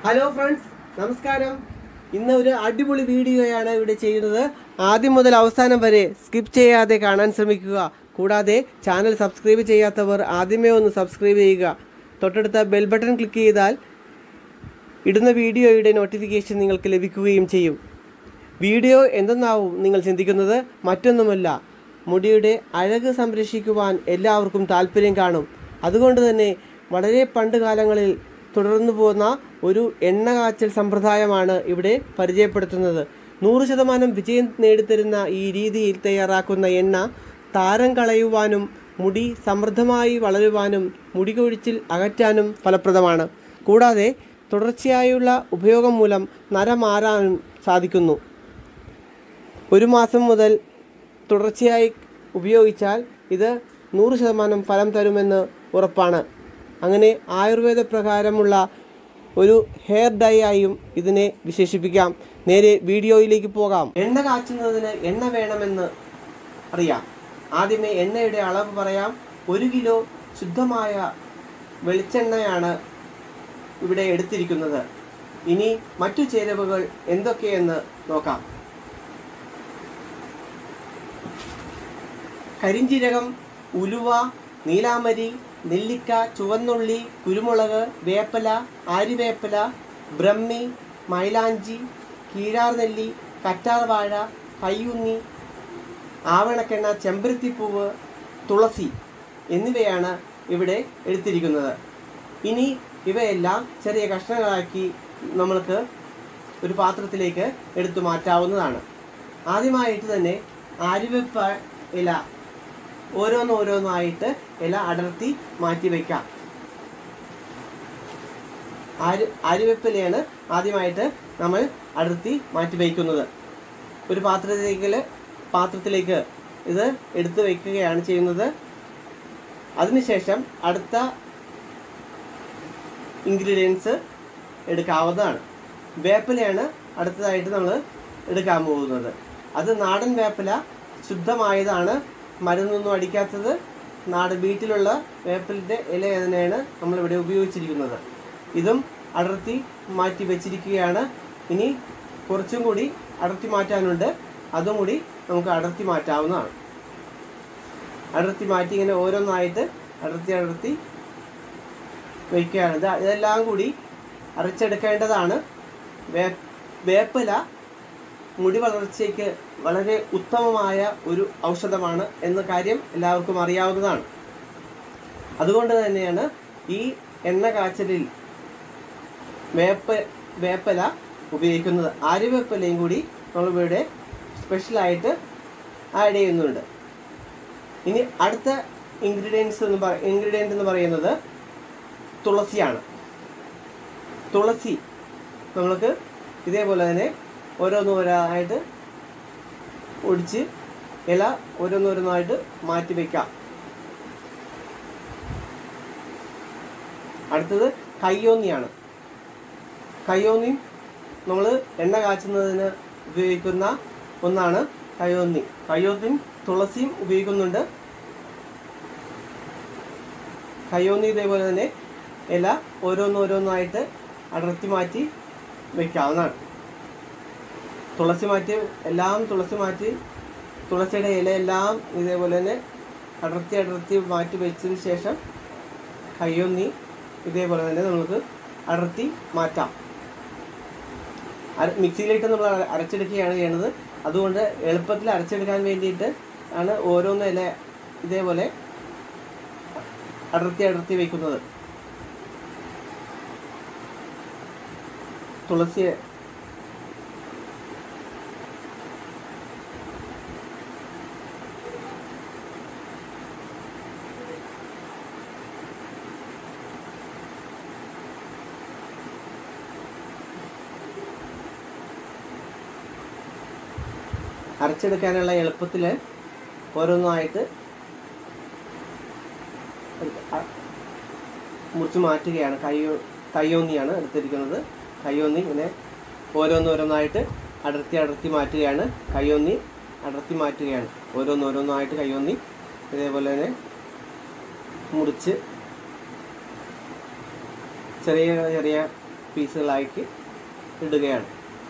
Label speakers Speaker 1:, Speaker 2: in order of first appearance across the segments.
Speaker 1: Hello friends, നമസ്കാരം. ഇന്ന് ഒരു അടിപൊളി വീഡിയോയാണ് ഇവിടെ ചെയ്യുന്നത്. ആദ്യം മുതൽ അവസാനം വരെ സ്കിപ്പ് ചെയ്യാതെ കാണാൻ ശ്രമിക്കുക. കൂടാതെ ചാനൽ സബ്സ്ക്രൈബ് ചെയ്യാത്തവർ ആദ്യമേ ഒന്ന് സബ്സ്ക്രൈബ് ചെയ്യുക. തൊട്ടടുത്ത ബെൽ ബട്ടൺ ക്ലിക്ക് ചെയ്താൽ ഇടുന്ന വീഡിയോയുടെ നോട്ടിഫിക്കേഷൻ നിങ്ങൾക്ക് ലഭിക്കുകയും ചെയ്യും. വീഡിയോ എന്തെന്നാവും നിങ്ങൾ ചിന്തിക്കുന്നത്? മറ്റൊന്നുമല്ല, മുടിയുടെ അഴക് സംരക്ഷിക്കുവാൻ എല്ലാവർക്കും താല്പര്യം കാണും. അതുകൊണ്ട് തന്നെ വളരെ പണ്ട് കാലങ്ങളിൽ തുടർന്നു പോകുന്ന ഒരു എണ്ണ കാച്ചൽ സമ്പ്രദായമാണ് ഇവിടെ പരിചയപ്പെടുത്തുന്നത്. 100% വിജയം നേടിത്തരുന്ന ഈ രീതിയിൽ തയ്യാറാക്കുന്ന എണ്ണ താരം കളയുവാനും മുടി സമൃദ്ധമായി വളരുവാനും മുടി കൊഴിച്ചിൽ അകറ്റാനും ഫലപ്രദമാണ്. കൂടാതെ തുടർച്ചയായുള്ള ഉപയോഗം മൂലം നര മാറാനും സാധിക്കുന്നു. 1 മാസം മുതൽ തുടർച്ചയായി ഉപയോഗിച്ചാൽ ഇത് 100% ഫലം തരുമെന്ന് ഉറപ്പാണ്. അങ്ങനെ ആയുർവേദ പ്രകാരമുള്ള ഒരു ഹെയർ ഡൈ ആയും ഇതിനെ വിശേഷിപ്പിക്കാം. നേരെ വീഡിയോയിലേക്ക് പോകാം. എണ്ണ കാച്ചുന്നതിന് എണ്ണ വേണമെന്ന് അറിയാം. ആദ്യമേ എണ്ണയുടെ അളവ് പറയാം. 1 കിലോ ശുദ്ധമായ വെളിച്ചെണ്ണയാണ് ഇവിടെ എടുത്തിരിക്കുന്നത്. ഇനി മറ്റു ചേരുവകൾ എന്തൊക്കെയെന്ന് നോക്കാം. കരിഞ്ജീരകം, ഉലുവ, നീലാമരി, നെല്ലിക്ക, ചുവന്നുള്ളി, കുരുമുളക്, വേപ്പല, ആര്യവേപ്പല, ബ്രഹ്മി, മൈലാഞ്ചി, കീഴാർനെല്ലി, കറ്റാർവാഴ, കയ്യുന്നി, ആവണക്കെണ്ണ, ചെമ്പരത്തിപ്പൂവ്, തുളസി എന്നിവയാണ് ഇവിടെ എടുത്തിരിക്കുന്നത്. ഇനി ഇവയെല്ലാം ചെറിയ കഷ്ണങ്ങളാക്കി നമ്മൾക്ക് ഒരു പാത്രത്തിലേക്ക് എടുത്തു മാറ്റാവുന്നതാണ്. ആദ്യമായിട്ട് തന്നെ ആര്യവേപ്പ ഇല ഓരോന്നായിട്ട് ഇല അടർത്തി മാറ്റി വയ്ക്കാം. ആര്യവേപ്പിലയാണ് ആദ്യമായിട്ട് നമ്മൾ അടർത്തി മാറ്റി വയ്ക്കുന്നത്. ഒരു പാത്രത്തിലേക്ക് ഇത് എടുത്ത് വയ്ക്കുകയാണ് ചെയ്യുന്നത്. അതിനുശേഷം അടുത്ത ഇൻഗ്രീഡിയൻസ് എടുക്കാവുന്നതാണ്. വേപ്പിലയാണ് അടുത്തതായിട്ട് നമ്മൾ എടുക്കാൻ പോകുന്നത്. അത് നാടൻ വേപ്പില, ശുദ്ധമായതാണ്, മരുന്നൊന്നും അടിക്കാത്തത്. വീട്ടിലുള്ള വേപ്പിലിൻ്റെ ഇല തന്നെയാണ് നമ്മളിവിടെ ഉപയോഗിച്ചിരിക്കുന്നത്. ഇതും അടർത്തി മാറ്റി വെച്ചിരിക്കുകയാണ്. ഇനി കുറച്ചും കൂടി അടർത്തി മാറ്റാനുണ്ട്. അതും കൂടി നമുക്ക് അടർത്തി മാറ്റാവുന്നതാണ്. അടർത്തി മാറ്റി ഇങ്ങനെ ഓരോന്നായിട്ട് അടർത്തി വയ്ക്കുകയാണ്. ഇതെല്ലാം കൂടി അരച്ചെടുക്കേണ്ടതാണ്. വേപ്പില മുടി വളർച്ചയ്ക്ക് വളരെ ഉത്തമമായ ഒരു ഔഷധമാണ് എന്ന കാര്യം എല്ലാവർക്കും അറിയാവുന്നതാണ്. അതുകൊണ്ട് തന്നെയാണ് ഈ എണ്ണ കാച്ചലിൽ വേപ്പല ഉപയോഗിക്കുന്നത്. ആര്യവേപ്പലയും കൂടി നമ്മളിവിടെ സ്പെഷ്യലായിട്ട് ആഡ് ചെയ്യുന്നുണ്ട്. ഇനി അടുത്ത ഇൻഗ്രീഡിയൻ്റ് എന്ന് പറയുന്നത് തുളസിയാണ്. തുളസി നമ്മൾക്ക് ഇതേപോലെ തന്നെ ഓരോന്നായിട്ട് ഒടിച്ച് ഇല ഓരോന്നായിട്ട് മാറ്റി വയ്ക്കാം. അടുത്തത് കയ്യോന്നിയാണ്. കയ്യോന്നി നമ്മൾ എണ്ണ കാച്ചുന്നതിന് ഉപയോഗിക്കുന്ന ഒന്നാണ് കയ്യോന്നി. കയ്യോന്നിയും തുളസിയും ഉപയോഗിക്കുന്നുണ്ട്. കയ്യോന്നി ഇതേപോലെ തന്നെ ഇല ഓരോന്നായിട്ട് അടർത്തി മാറ്റി വയ്ക്കാവുന്നതാണ്. തുളസി മാറ്റി തുളസിയുടെ ഇലയെല്ലാം ഇതേപോലെ തന്നെ അടർത്തി മാറ്റി വെച്ചതിന് ശേഷം കയ്യൊന്നി ഇതേപോലെ തന്നെ നമുക്ക് അടർത്തി മാറ്റാം. മിക്സിയിലിട്ട് നമ്മൾ അരച്ചെടുക്കുകയാണ് ചെയ്യുന്നത്. അതുകൊണ്ട് എളുപ്പത്തിൽ അരച്ചെടുക്കാൻ വേണ്ടിയിട്ട് ആണ് ഓരോന്ന് ഇല ഇതേപോലെ അടർത്തി വയ്ക്കുന്നത്. തുളസി അരച്ചെടുക്കാനുള്ള എളുപ്പത്തിൽ ഓരോന്നായിട്ട് മുറിച്ച് മാറ്റുകയാണ്. കയ്യോന്നിയാണ് എടുത്തിരിക്കുന്നത്. കയ്യോന്നി ഇങ്ങനെ ഓരോന്നായിട്ട് അടർത്തി മാറ്റുകയാണ്. കയ്യോന്നി അടർത്തി മാറ്റുകയാണ്. ഓരോന്നായിട്ട് കയ്യോന്നി ഇതേപോലെ തന്നെ മുറിച്ച് ചെറിയ പീസുകളാക്കി ഇടുകയാണ്.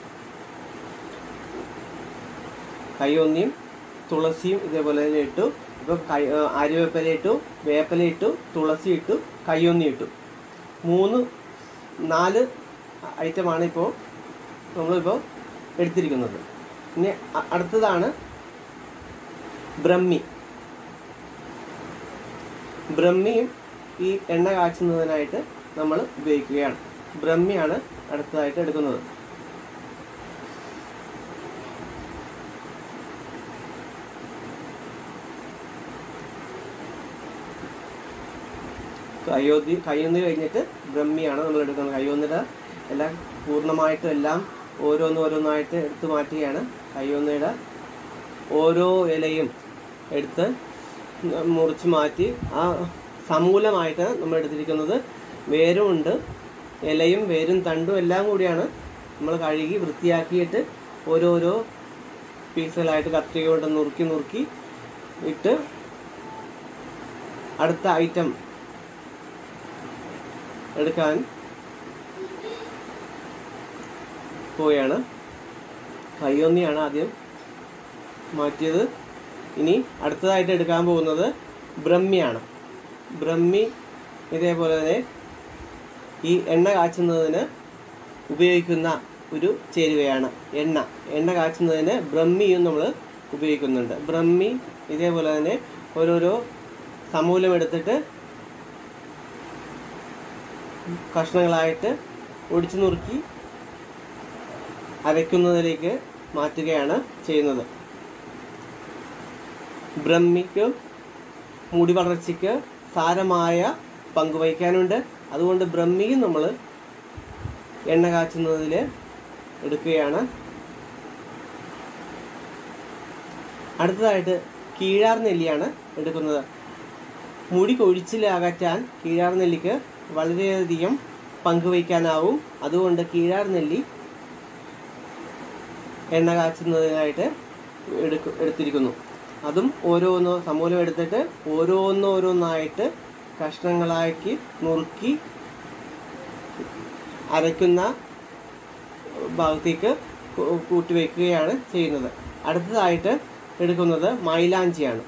Speaker 1: കയ്യോന്നിയും തുളസിയും ഇതേപോലെ തന്നെ ഇട്ടു. ഇപ്പോൾ ആര്യവേപ്പില ഇട്ടു, വേപ്പില ഇട്ടു, തുളസി ഇട്ടു, കയ്യോന്നി ഇട്ടു. 4 ഐറ്റമാണ് ഇപ്പോൾ നമ്മളിപ്പോൾ എടുത്തിരിക്കുന്നത്. ഇനി അടുത്തതാണ് ബ്രഹ്മി. ബ്രഹ്മിയും ഈ എണ്ണ കാച്ചുന്നതിനായിട്ട് നമ്മൾ ഉപയോഗിക്കുകയാണ്. ബ്രഹ്മിയാണ് അടുത്തതായിട്ട് എടുക്കുന്നത്. കയ്യൊന്നി കഴിഞ്ഞിട്ട് ബ്രഹ്മിയാണ് നമ്മൾ എടുക്കുന്നത്. കയ്യൊന്നിയുടെ എല്ലാം പൂർണ്ണമായിട്ടും എല്ലാം ഓരോന്നായിട്ട് എടുത്ത് മാറ്റുകയാണ്. കയ്യൊന്നിയുടെ ഓരോ ഇലയും എടുത്ത് മുറിച്ച് മാറ്റി ആ സമൂലമായിട്ട് നമ്മൾ എടുത്തിരിക്കുന്നത്. വേരും ഉണ്ട്, ഇലയും വേരും തണ്ടും എല്ലാം കൂടിയാണ് നമ്മൾ കഴുകി വൃത്തിയാക്കിയിട്ട് ഓരോരോ പീസുകളായിട്ട് കത്രിക കൊണ്ട് നുറുക്കി ഇട്ട് അടുത്ത ഐറ്റം എടുക്കാൻ പോവുകയാണ്. കയ്യൊന്നിയാണ് ആദ്യം മാറ്റിയത്. ഇനി അടുത്തതായിട്ട് എടുക്കാൻ പോകുന്നത് ബ്രഹ്മിയാണ്. ബ്രഹ്മി ഇതേപോലെ തന്നെ ഈ എണ്ണ കാച്ചുന്നതിന് ഉപയോഗിക്കുന്ന ഒരു ചേരുവയാണ്. എണ്ണ കാച്ചുന്നതിന് ബ്രഹ്മിയും നമ്മൾ ഉപയോഗിക്കുന്നുണ്ട്. ബ്രഹ്മി ഇതേപോലെ തന്നെ ഓരോരോ സമൂലം എടുത്തിട്ട് കഷ്ണങ്ങളായിട്ട് ഒടിച്ചു നുറുക്കി അരയ്ക്കുന്നതിലേക്ക് മാറ്റുകയാണ് ചെയ്യുന്നത്. ബ്രഹ്മിക്ക് മുടി വളർച്ചയ്ക്ക് സാരമായ പങ്ക് വഹിക്കാനുണ്ട്. അതുകൊണ്ട് ബ്രഹ്മിയും നമ്മൾ എണ്ണ കാച്ചുന്നതിൽ എടുക്കുകയാണ്. അടുത്തതായിട്ട് കീഴാർ നെല്ലിയാണ് എടുക്കുന്നത്. മുടി കൊഴിച്ചിൽ അകറ്റാൻ കീഴാർ നെല്ലിക്ക് വളരെയധികം പങ്ക് വഹിക്കാനാവും. അതുകൊണ്ട് കീഴാർ നെല്ലി എണ്ണ കാച്ചുന്നതിനായിട്ട് എടുത്തിരിക്കുന്നു. അതും സമൂലം എടുത്തിട്ട് ഓരോന്നായിട്ട് കഷ്ണങ്ങളാക്കി നുറുക്കി അരയ്ക്കുന്ന ഭാഗത്തേക്ക് കൂട്ടി വയ്ക്കുകയാണ് ചെയ്യുന്നത്. അടുത്തതായിട്ട് എടുക്കുന്നത് മൈലാഞ്ചിയാണ്.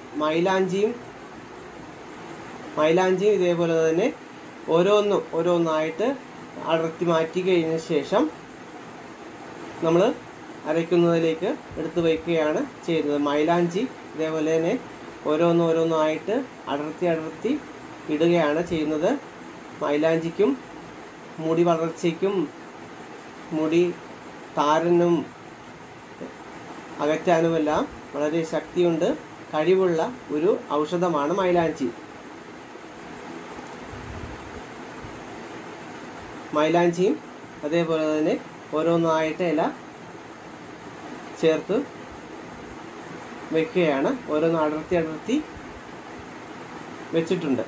Speaker 1: മൈലാഞ്ചിയും ഇതേപോലെ തന്നെ ഓരോന്നായിട്ട് അടർത്തി മാറ്റി കഴിഞ്ഞ ശേഷം നമ്മൾ അരയ്ക്കുന്നതിലേക്ക് എടുത്ത് വയ്ക്കുകയാണ് ചെയ്യുന്നത്. മൈലാഞ്ചി ഇതേപോലെ തന്നെ ഓരോന്നായിട്ട് അടർത്തി ഇടുകയാണ് ചെയ്യുന്നത്. മൈലാഞ്ചിക്കും മുടി വളർച്ചയ്ക്കും മുടി താരനും അകറ്റാനുമെല്ലാം വളരെ ശക്തിയുണ്ട്, കഴിവുള്ള ഒരു ഔഷധമാണ് മൈലാഞ്ചി. മൈലാഞ്ചിയും അതേപോലെ തന്നെ ഓരോന്നായിട്ട് ഇല ചേർത്ത് വെക്കുകയാണ്. ഓരോന്ന് അടർത്തി വെച്ചിട്ടുണ്ട്.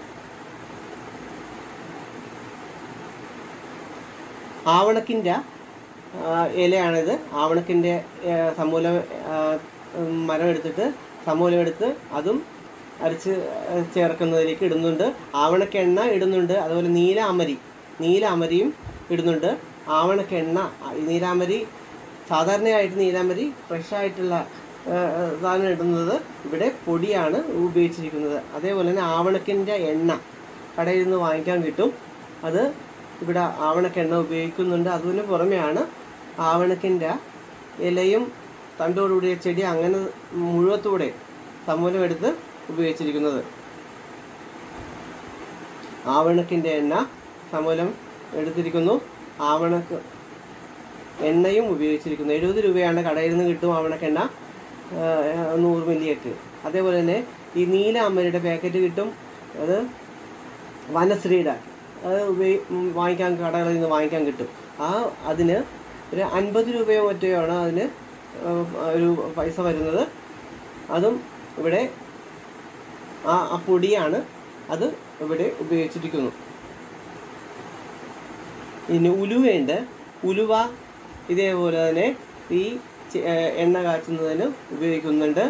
Speaker 1: ആവണക്കിൻ്റെ ഇലയാണിത്. ആവണക്കിൻ്റെ സമൂലം മരം എടുത്തിട്ട് സമൂലം എടുത്ത് അതും അരച്ച് ചേർക്കുന്നതിലേക്ക് ഇടുന്നുണ്ട്. ആവണക്കെണ്ണ ഇടുന്നുണ്ട്. അതുപോലെ നീലാമരിയും ഇടുന്നുണ്ട്. ആവണക്കെണ്ണ, നീലാമരി സാധാരണയായിട്ട് നീലാമരി ഫ്രഷായിട്ടുള്ള സാധനം ഇടുന്നത്. ഇവിടെ പൊടിയാണ് ഉപയോഗിച്ചിരിക്കുന്നത്. അതേപോലെ തന്നെ ആവണക്കിൻ്റെ എണ്ണ കടയിൽ നിന്ന് വാങ്ങിക്കാൻ കിട്ടും. അത് ഇവിടെ ആവണക്കെണ്ണ ഉപയോഗിക്കുന്നുണ്ട്. അതിന് പുറമെയാണ് ആവണക്കിൻ്റെ ഇലയും തണ്ടോടുകൂടിയ ചെടി അങ്ങനെ മുഴുവത്തൂടെ സമൂലം എടുത്ത് ഉപയോഗിച്ചിരിക്കുന്നത്. ആവണക്കിൻ്റെ എണ്ണ സമൂലം എടുത്തിരിക്കുന്നു. ആവണക്ക് എണ്ണയും ഉപയോഗിച്ചിരിക്കുന്നു. 70 രൂപയാണ് കടയിൽ നിന്ന് കിട്ടും ആവണക്കെണ്ണ, 100 മില്ലിയൊക്കെ. അതേപോലെ തന്നെ ഈ നീലാമരിയുടെ പാക്കറ്റ് കിട്ടും. അത് വനശ്രീയുടെ അത് വാങ്ങിക്കാൻ കടകളിൽ നിന്ന് വാങ്ങിക്കാൻ കിട്ടും. അതിന് ഒരു 50 രൂപയോ മറ്റോയാണ് അതിന് ഒരു പൈസ വരുന്നത്. അതും ഇവിടെ ആ പൊടിയാണ്, അത് ഇവിടെ ഉപയോഗിച്ചിരിക്കുന്നു. ഇനി ഉലുവയുണ്ട്. ഉലുവ ഇതേപോലെ തന്നെ ഈ എണ്ണ കാച്ചുന്നതിന് ഉപയോഗിക്കുന്നുണ്ട്.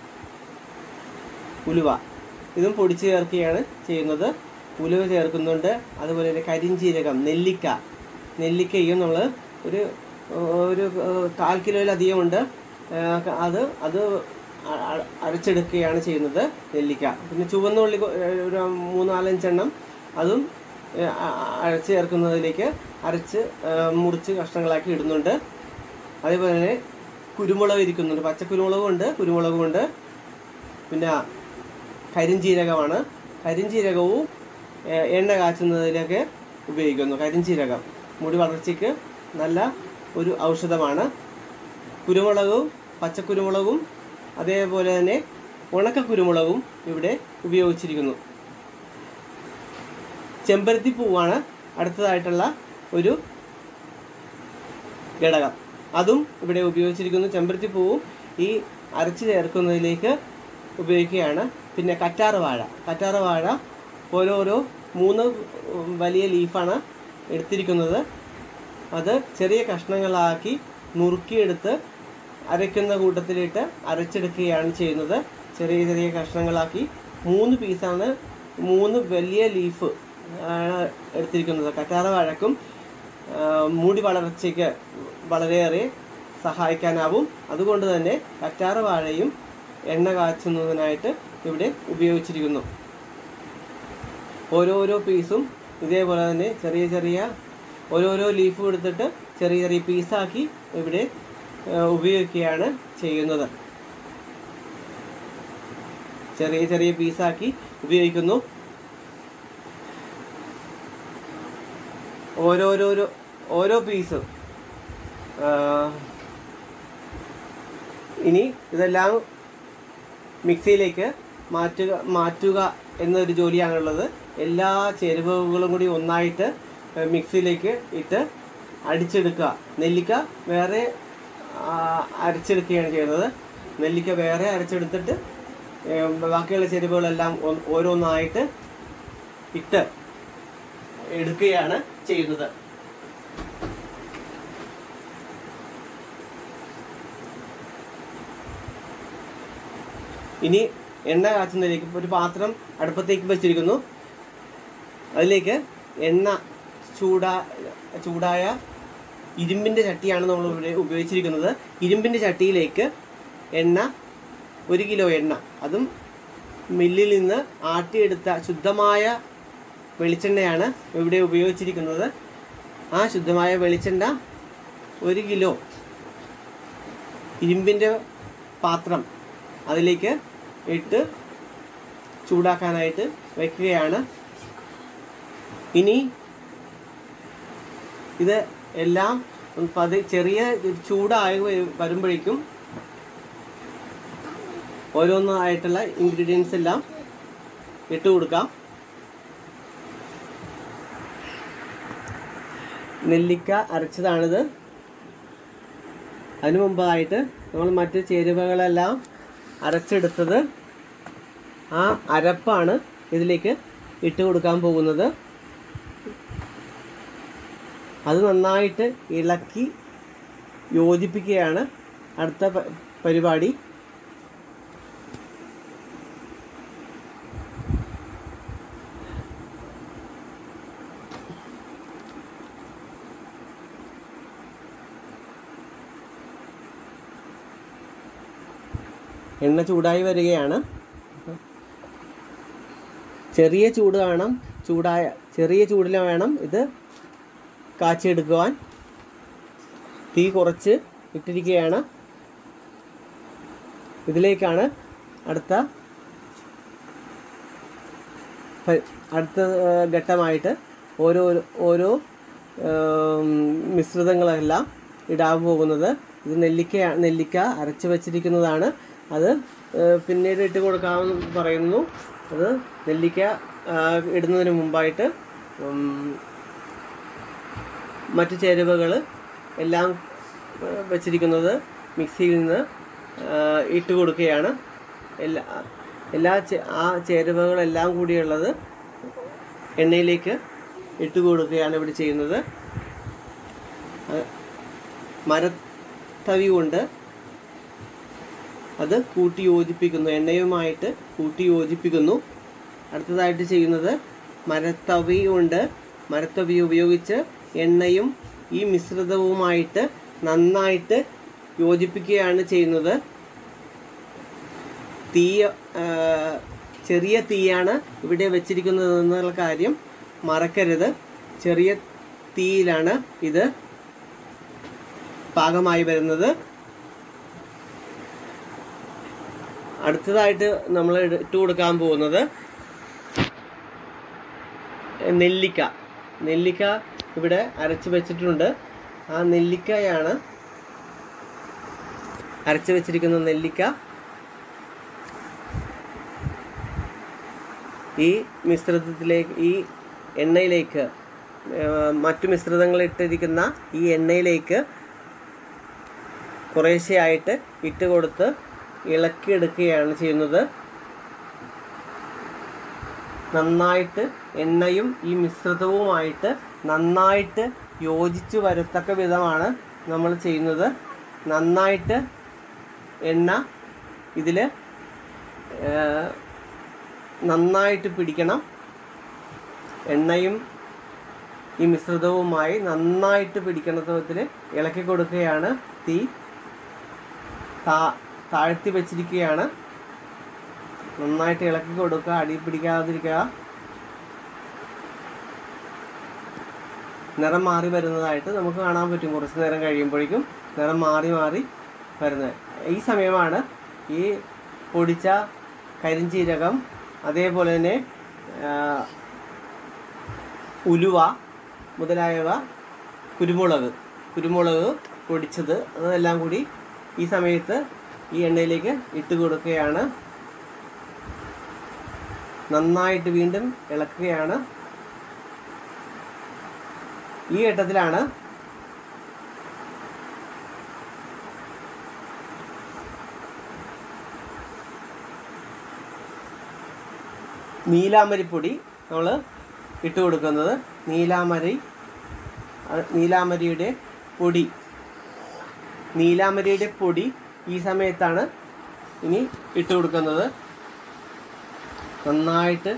Speaker 1: ഉലുവ ഇതും പൊടിച്ച് ചേർക്കുകയാണ് ചെയ്യുന്നത്. ഉലുവ ചേർക്കുന്നുണ്ട്. അതുപോലെ തന്നെ കരിഞ്ചീരകം, നെല്ലിക്ക നെല്ലിക്കയും നമ്മൾ ഒരു ഒരു 1/4 കിലോയിലധികം ഉണ്ട്. അത് അരച്ചെടുക്കുകയാണ് ചെയ്യുന്നത് നെല്ലിക്ക. പിന്നെ ചുവന്ന ഉള്ളി ഒരു 3-4 എണ്ണം അതും അരച്ച് ചേർക്കുന്നതിലേക്ക് അരച്ച് മുറിച്ച് കഷ്ണങ്ങളാക്കി ഇടുന്നുണ്ട്. അതേപോലെ തന്നെ കുരുമുളക് ഇരിക്കുന്നുണ്ട്, കുരുമുളകുണ്ട്. പിന്നെ കരിഞ്ജീരകമാണ്. കരിഞ്ജീരകവും എണ്ണ കാച്ചുന്നതിലേക്ക് ഉപയോഗിക്കുന്നു. കരിഞ്ജീരകം മുടി വളർച്ചയ്ക്ക് നല്ല ഒരു ഔഷധമാണ്. കുരുമുളകും പച്ചക്കുരുമുളകും അതേപോലെ തന്നെ ഉണക്കക്കുരുമുളകും ഇവിടെ ഉപയോഗിച്ചിരിക്കുന്നു. ചെമ്പരത്തിപ്പൂവാണ് അടുത്തതായിട്ടുള്ള ഒരു ഘടകം, അതും ഇവിടെ ഉപയോഗിച്ചിരിക്കുന്നു. ചെമ്പരത്തിപ്പൂവും ഈ അരച്ച് ചേർക്കുന്നതിലേക്ക് ഉപയോഗിക്കുകയാണ്. പിന്നെ കറ്റാർവാഴ ഓരോരോ 3 വലിയ ലീഫാണ് എടുത്തിരിക്കുന്നത്. അത് ചെറിയ കഷ്ണങ്ങളാക്കി നുറുക്കിയെടുത്ത് അരയ്ക്കുന്ന കൂട്ടത്തിലിട്ട് അരച്ചെടുക്കുകയാണ് ചെയ്യുന്നത്. ചെറിയ ചെറിയ കഷ്ണങ്ങളാക്കി 3 പീസാണ്, 3 വലിയ ലീഫ് ആണ് എടുത്തിരിക്കുന്നത്. കറ്റാർവാഴക്കും മുടി വളർച്ചയ്ക്ക് വളരെയേറെ സഹായിക്കാനാവും. അതുകൊണ്ട് തന്നെ കറ്റാർവാഴയും എണ്ണ കാച്ചുന്നതിനായിട്ട് ഇവിടെ ഉപയോഗിച്ചിരിക്കുന്നു. ഓരോരോ പീസും ഇതേപോലെ തന്നെ ചെറിയ ഓരോരോ ലീഫും എടുത്തിട്ട് ചെറിയ പീസാക്കി ഇവിടെ ഉപയോഗിക്കുകയാണ് ചെയ്യുന്നത്. ചെറിയ പീസാക്കി ഉപയോഗിക്കുന്നു. ഓരോ പീസും ഇനി ഇതെല്ലാം മിക്സിയിലേക്ക് മാറ്റുക എന്നൊരു ജോലിയാണുള്ളത്. എല്ലാ ചേരുവകളും കൂടി ഒന്നായിട്ട് മിക്സിയിലേക്ക് ഇട്ട് അടിച്ചെടുക്കുക. നെല്ലിക്ക വേറെ അരച്ചെടുക്കുകയാണ് ചെയ്യുന്നത്. നെല്ലിക്ക വേറെ അരച്ചെടുത്തിട്ട് ബാക്കിയുള്ള ചേരുവകളെല്ലാം ഓരോന്നായിട്ട് ഇട്ട് എടുക്കുകയാണ് ചെയ്യുന്നത്. ഇനി എണ്ണ കാച്ചുന്നതിലേക്ക് ഒരു പാത്രം അടുപ്പത്തേക്ക് വെച്ചിരിക്കുന്നു. അതിലേക്ക് എണ്ണ ചൂടായ ഇരുമ്പിൻ്റെ ചട്ടിയാണ് നമ്മൾ ഇവിടെ ഉപയോഗിച്ചിരിക്കുന്നത്. ഇരുമ്പിൻ്റെ ചട്ടിയിലേക്ക് 1 കിലോ എണ്ണ, അതും മില്ലിൽ നിന്ന് ആട്ടിയെടുത്ത ശുദ്ധമായ വെളിച്ചെണ്ണയാണ് ഇവിടെ ഉപയോഗിച്ചിരിക്കുന്നത്. ആ ശുദ്ധമായ വെളിച്ചെണ്ണ 1 കിലോ ഇരുമ്പിൻ്റെ പാത്രം അതിലേക്ക് ഇട്ട് ചൂടാക്കാനായിട്ട് വയ്ക്കുകയാണ്. ഇനി ഇത് എല്ലാം ചെറിയ ചൂടായി വരുമ്പോഴേക്കും ഓരോന്നായിട്ടുള്ള ഇൻഗ്രീഡിയൻസ് എല്ലാം ഇട്ട് കൊടുക്കാം. നെല്ലിക്ക അരച്ചതാണിത്. അതിനു മുമ്പായിട്ട് നമ്മൾ മറ്റ് ചേരുവകളെല്ലാം അരച്ചെടുത്തത് ആ അരപ്പാണ് ഇതിലേക്ക് ഇട്ട് കൊടുക്കാൻ പോകുന്നത്. അത് നന്നായിട്ട് ഇളക്കി യോജിപ്പിക്കുകയാണ് അടുത്ത പരിപാടി. എണ്ണ ചൂടായി വരികയാണ്. ചെറിയ ചൂടിൽ വേണം ഇത് കാച്ചിയെടുക്കുവാൻ. തീ കുറച്ച് ഇട്ടിരിക്കുകയാണ്. ഇതിലേക്കാണ് അടുത്ത ഘട്ടമായിട്ട് ഓരോ മിശ്രിതങ്ങളെല്ലാം ഇടാൻ പോകുന്നത്. ഇത് നെല്ലിക്ക അരച്ച് വച്ചിരിക്കുന്നതാണ്. അത് പിന്നീട് ഇട്ട് കൊടുക്കാമെന്ന് പറയുന്നു. അത് നെല്ലിക്ക ഇടുന്നതിന് മുമ്പായിട്ട് മറ്റ് ചേരുവകൾ എല്ലാം വച്ചിരിക്കുന്നത് മിക്സിയിൽ നിന്ന് ഇട്ട് കൊടുക്കുകയാണ്. ആ ചേരുവകളെല്ലാം കൂടിയുള്ളത് എണ്ണയിലേക്ക് ഇട്ട് കൊടുക്കുകയാണ് ഇവിടെ ചെയ്യുന്നത്. മരത്തവി കൊണ്ട് അത് കൂട്ടി യോജിപ്പിക്കുന്നു, എണ്ണയുമായിട്ട് കൂട്ടി യോജിപ്പിക്കുന്നു. അടുത്തതായിട്ട് ചെയ്യുന്നത് മരത്തവി ഉപയോഗിച്ച് എണ്ണയും ഈ മിശ്രിതവുമായിട്ട് നന്നായിട്ട് യോജിപ്പിക്കുകയാണ് ചെയ്യുന്നത്. തീ ചെറിയ തീയാണ് ഇവിടെ വെച്ചിരിക്കുന്നത് എന്നുള്ള കാര്യം മറക്കരുത്. ചെറിയ തീയിലാണ് ഇത് പാകമായി വരുന്നത്. അടുത്തതായിട്ട് നമ്മൾ ഇട്ട് കൊടുക്കാൻ പോകുന്നത് നെല്ലിക്ക ഇവിടെ അരച്ച് വെച്ചിട്ടുണ്ട്. ആ നെല്ലിക്കയാണ് അരച്ച് വെച്ചിരിക്കുന്ന നെല്ലിക്ക ഈ മിശ്രിതത്തിലേക്ക്, ഈ എണ്ണയിലേക്ക്, മറ്റു മിശ്രിതങ്ങൾ ഇട്ടിരിക്കുന്ന ഈ എണ്ണയിലേക്ക് കുറേശ്ശെയായിട്ട് ഇട്ട് കൊടുത്ത് ഇളക്കിയെടുക്കുകയാണ് ചെയ്യുന്നത്. നന്നായിട്ട് എണ്ണയും ഈ മിശ്രിതവുമായിട്ട് നന്നായിട്ട് യോജിച്ച് വരത്തക്ക വിധമാണ് നമ്മൾ ചെയ്യുന്നത്. നന്നായിട്ട് എണ്ണ ഇതിൽ നന്നായിട്ട് പിടിക്കണം. എണ്ണയും ഈ മിശ്രിതവുമായി നന്നായിട്ട് പിടിക്കുന്ന വിധത്തിൽ ഇളക്കി കൊടുക്കുകയാണ്. തീ താഴ്ത്തി വെച്ചിരിക്കുകയാണ്. നന്നായിട്ട് ഇളക്കി കൊടുക്കുക, അടി പിടിക്കാതിരിക്കുക. നിറം മാറി വരുന്നതായിട്ട് നമുക്ക് കാണാൻ പറ്റും. കുറച്ച് നേരം കഴിയുമ്പോഴേക്കും നിറം മാറി വരുന്നത്. ഈ സമയമാണ് ഈ പൊടിച്ച കരിഞ്ചീരകം, അതേപോലെ തന്നെ ഉലുവ മുതലായവ, കുരുമുളക് പൊടിച്ചത്, അതെല്ലാം കൂടി ഈ സമയത്ത് ഈ എണ്ണയിലേക്ക് ഇട്ട് കൊടുക്കുകയാണ്. നന്നായിട്ട് വീണ്ടും ഇളക്കുകയാണ്. ഈ ഘട്ടത്തിലാണ് നീലാമരിപ്പൊടി നമ്മൾ ഇട്ട് കൊടുക്കുന്നത്. നീലാമരിയുടെ പൊടി ഈ സമയത്താണ് ഇനി ഇട്ട് കൊടുക്കുന്നത്. നന്നായിട്ട്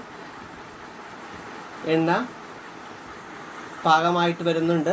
Speaker 1: എണ്ണ പാകമായിട്ട് വരുന്നുണ്ട്.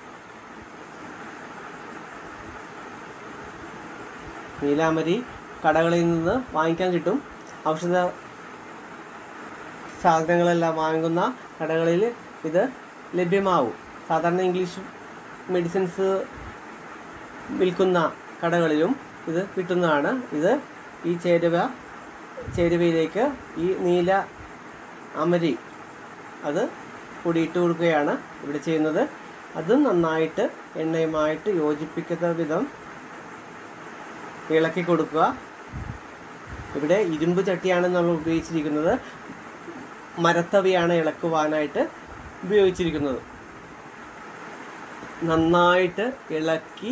Speaker 1: നീലാമരി കടകളിൽ നിന്ന് വാങ്ങിക്കാൻ കിട്ടും. ഔഷധ സാധനങ്ങളെല്ലാം വാങ്ങുന്ന കടകളിൽ ഇത് ലഭ്യമാവും. സാധാരണ ഇംഗ്ലീഷ് മെഡിസിൻസ് വിൽക്കുന്ന കടകളിലും ഇത് കിട്ടുന്നതാണ്. ഇത് ഈ ചേരുവയിലേക്ക് ഈ നീല അമരി അത് പൊടിയിട്ട് കൊടുക്കുകയാണ് ഇവിടെ ചെയ്യുന്നത്. അതും നന്നായിട്ട് എണ്ണയുമായിട്ട് യോജിപ്പിക്കുന്ന വിധം ഇളക്കി കൊടുക്കുക. ഇവിടെ ഇരുമ്പ് ചട്ടിയാണ് നമ്മൾ ഉപയോഗിച്ചിരിക്കുന്നത്. മരത്തവിയാണ് ഇളക്കുവാനായിട്ട് ഉപയോഗിച്ചിരിക്കുന്നത്. നന്നായിട്ട് ഇളക്കി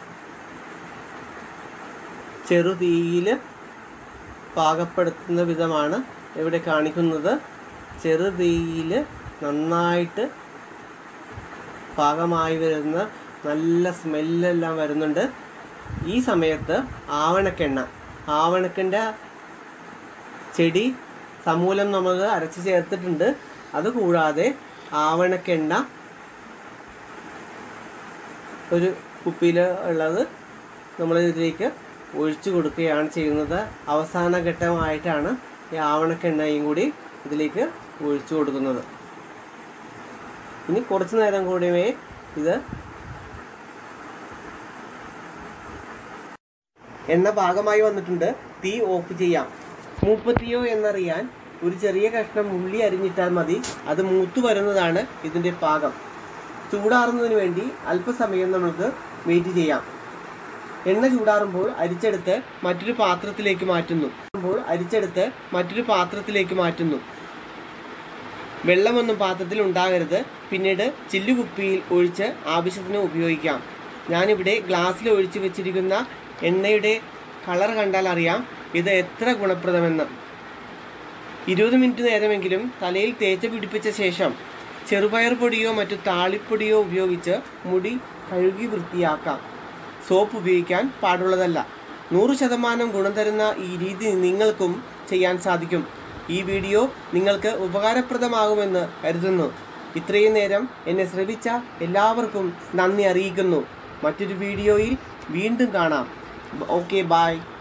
Speaker 1: ചെറുതീയിൽ പാകപ്പെടുത്തുന്ന വിധമാണ് ഇവിടെ കാണിക്കുന്നത്. ചെറുതീയിൽ നന്നായിട്ട് പാകമായി വരുന്ന നല്ല സ്മെല്ലെല്ലാം വരുന്നുണ്ട്. ഈ സമയത്ത് ആവണക്കെണ്ണ ചെടി സമൂലം നമ്മൾ അരച്ച് ചേർത്തിട്ടുണ്ട്. അതുകൂടാതെ ആവണക്കെണ്ണ ഒരു കുപ്പിയിൽ ഉള്ളത് നമ്മൾ ഇതിലേക്ക് ഒഴിച്ചു കൊടുക്കുകയാണ് ചെയ്യുന്നത്. അവസാന ഘട്ടമായിട്ടാണ് ഈ ആവണക്കെണ്ണയും കൂടി ഇതിലേക്ക് ഒഴിച്ചു കൊടുക്കുന്നത്. ഇനി കുറച്ച് നേരം കൂടിയേ ഇത് എണ്ണ പാകമായി വന്നിട്ടുണ്ട്. തീ ഓഫ് ചെയ്യാം. മൂപ്പത്തിയോ എന്നറിയാൻ ഒരു ചെറിയ കഷ്ണം ഉള്ളി അരിഞ്ഞിട്ടാൽ മതി. അത് മൂത്തു വരുന്നതാണ് ഇതിൻ്റെ പാകം. ചൂടാറുന്നതിന് വേണ്ടി അല്പസമയം നമുക്ക് വെയിറ്റ് ചെയ്യാം. എണ്ണ ചൂടാറുമ്പോൾ അരിച്ചെടുത്ത് മറ്റൊരു പാത്രത്തിലേക്ക് മാറ്റുന്നു. വെള്ളമൊന്നും പാത്രത്തിൽ ഉണ്ടാകരുത്. പിന്നീട് ചില്ലുകുപ്പിയിൽ ഒഴിച്ച് ആവശ്യത്തിന് ഉപയോഗിക്കാം. ഞാനിവിടെ ഗ്ലാസ്സിൽ ഒഴിച്ച് വെച്ചിരിക്കുന്ന എണ്ണയുടെ കളർ കണ്ടാൽ അറിയാം ഇത് എത്ര ഗുണപ്രദമെന്ന്. 20 മിനിറ്റ് നേരമെങ്കിലും തലയിൽ തേച്ച് പിടിപ്പിച്ച ശേഷം ചെറുപയർ പൊടിയോ മറ്റു താളിപ്പൊടിയോ ഉപയോഗിച്ച് മുടി കഴുകി വൃത്തിയാക്കാം. സോപ്പ് ഉപയോഗിക്കാൻ പാടുള്ളതല്ല. 100% ഗുണം തരുന്ന ഈ രീതി നിങ്ങൾക്കും ചെയ്യാൻ സാധിക്കും. ഈ വീഡിയോ നിങ്ങൾക്ക് ഉപകാരപ്രദമാകുമെന്ന് കരുതുന്നു. ഇത്രയും നേരം എന്നെ ശ്രവിച്ച എല്ലാവർക്കും നന്ദി അറിയിക്കുന്നു. മറ്റൊരു വീഡിയോയിൽ വീണ്ടും കാണാം. Okay, by.